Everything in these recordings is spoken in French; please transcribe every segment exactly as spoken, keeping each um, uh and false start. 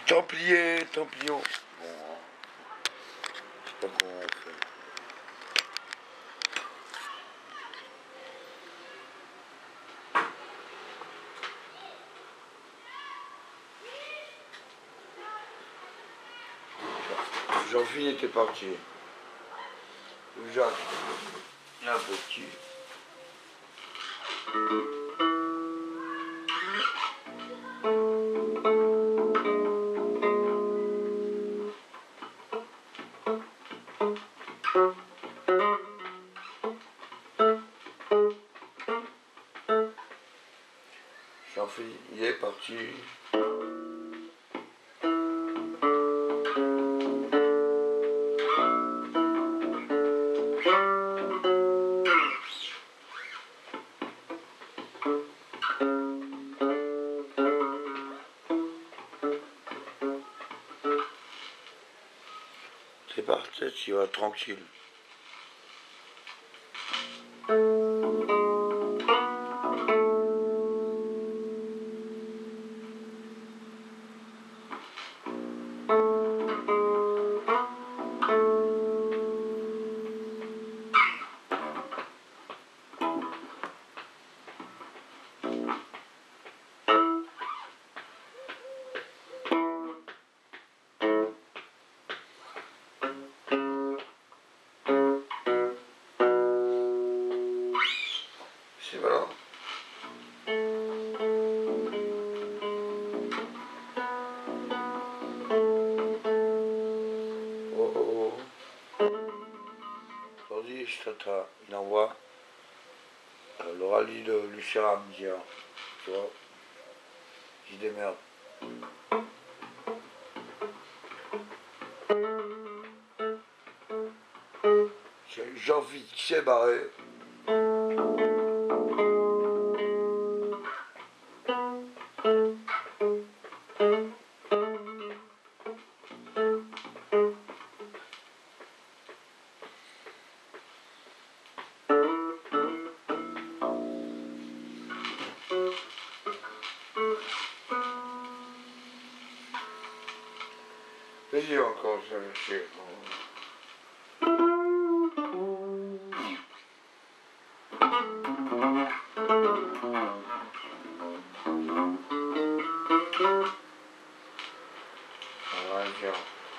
Templier, Templion. Bon, hein. Je sais pas comment on fait. Jean-Philippe était parti. Jacques, un petit. Jean-Philippe, il est parti. C'est parti, tu vas tranquille. C'est voilà. Oh oh oh. Aujourd'hui, je t'attends. Il envoie euh, le rallye de Lucien à me dire. Tu vois. Je démerde. J'ai envie de s'est barré. Vas-y encore, ça me fait. On va dire.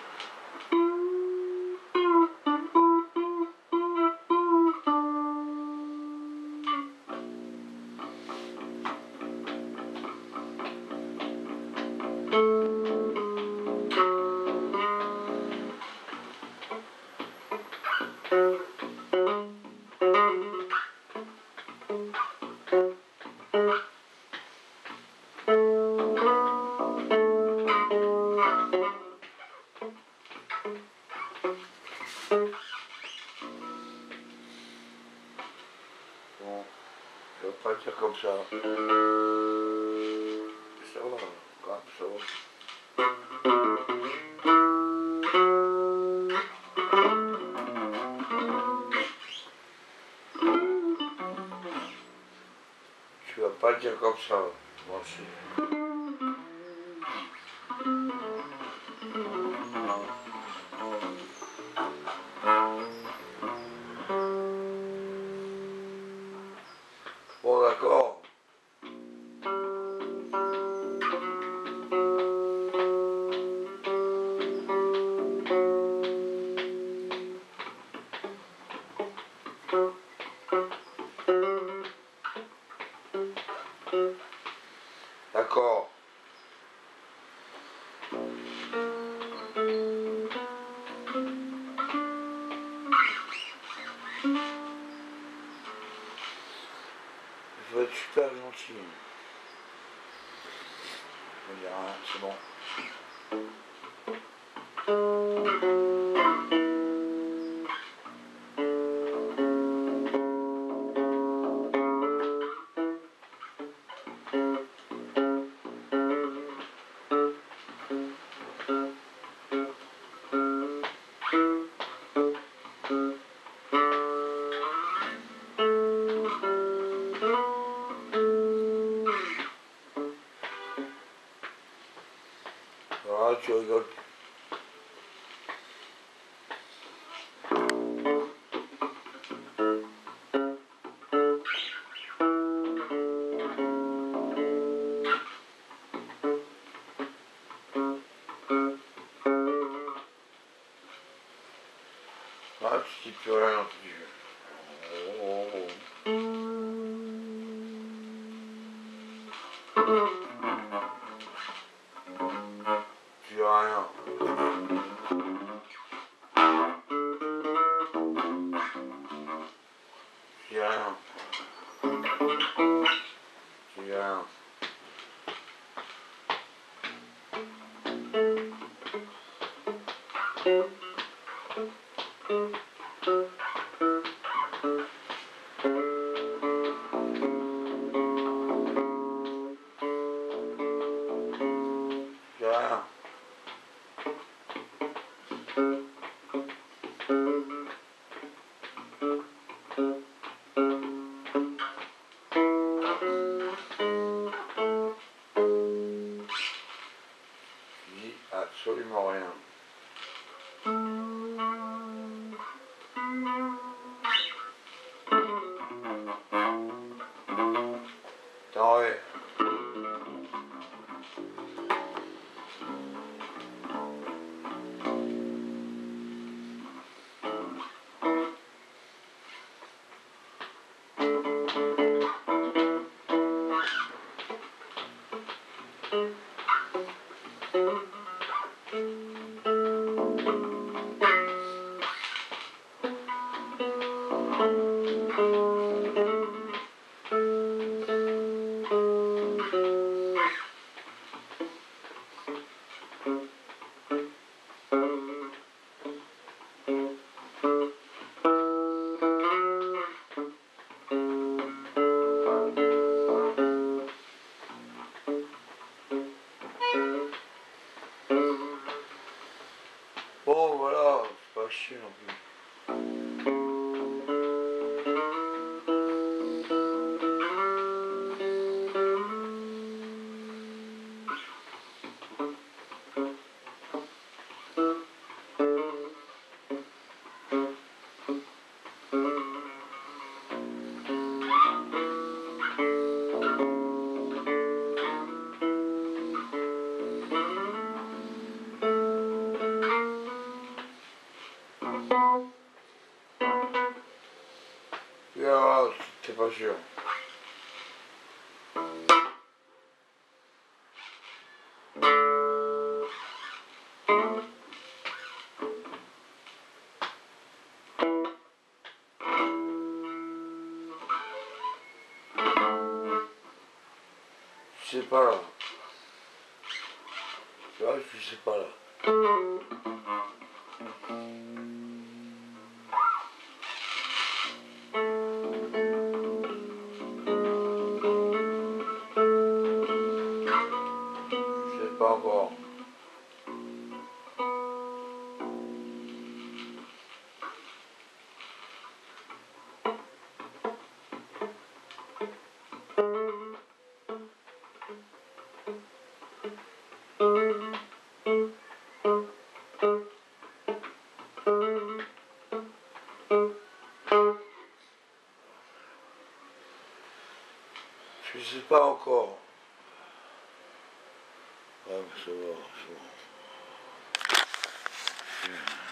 Bon, je vais pas dire comme ça. Ça va, quand même, ça va. Tu vas pas dire comme ça, moi aussi. Bon, d'accord. D'accord. Il faut être super gentil. Je veux dire, hein, c'est bon. Ah, tu rigoles. Ah, tu dis plus rien. Tu... Oh, oh, oh. Tu dis rien. Tu dis rien. Tu dis rien. Tu dis rien. Tu dis absolument rien. T'en es. Bon, voilà, c'est pas chier non plus. Ah, c'est pas sûr. Je sais pas là. Tu vois, je sais pas là. Je sais pas encore. Je sais pas encore. Ah, ça va, ça va.